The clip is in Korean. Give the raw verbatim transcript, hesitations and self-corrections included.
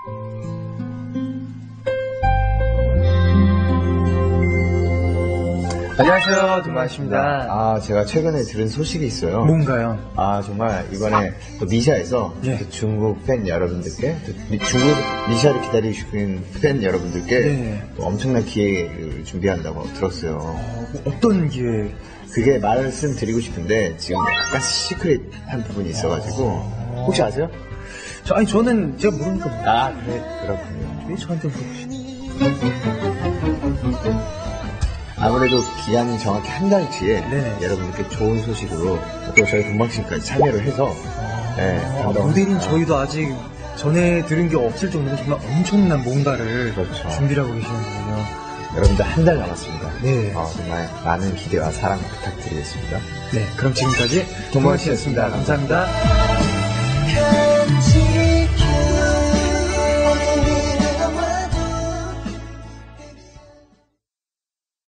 안녕하세요, 동만씨입니다. 아, 제가 최근에 들은 소식이 있어요. 뭔가요? 아, 정말 이번에 또 미샤에서 예. 또 중국 팬 여러분들께, 또 미- 중국에서 미샤를 기다리시고 있는 팬 여러분들께 예. 또 엄청난 기회를 준비한다고 들었어요. 어, 어떤 기회? 그게 말씀드리고 싶은데 지금 약간 시크릿한 부분이 있어가지고 혹시 아세요? 저, 아니, 저는 제가 모르니까. 뭐. 아, 그래, 그렇군요. 왜 저한테 물어보시지? 아무래도 기간이 정확히 한 달 뒤에 네네. 여러분들께 좋은 소식으로 또 저희 동방신까지 참여를 해서 네, 아, 한번- 모델인 저희도 아직 전에 들은 게 없을 정도로 정말 엄청난 뭔가를 그렇죠. 준비를 하고 계시는군요. 여러분들 한 달 남았습니다. 네. 어, 정말 많은 기대와 사랑 부탁드리겠습니다. 네, 그럼 지금까지 동만씨였습니다. 감사합니다. 감사합니다.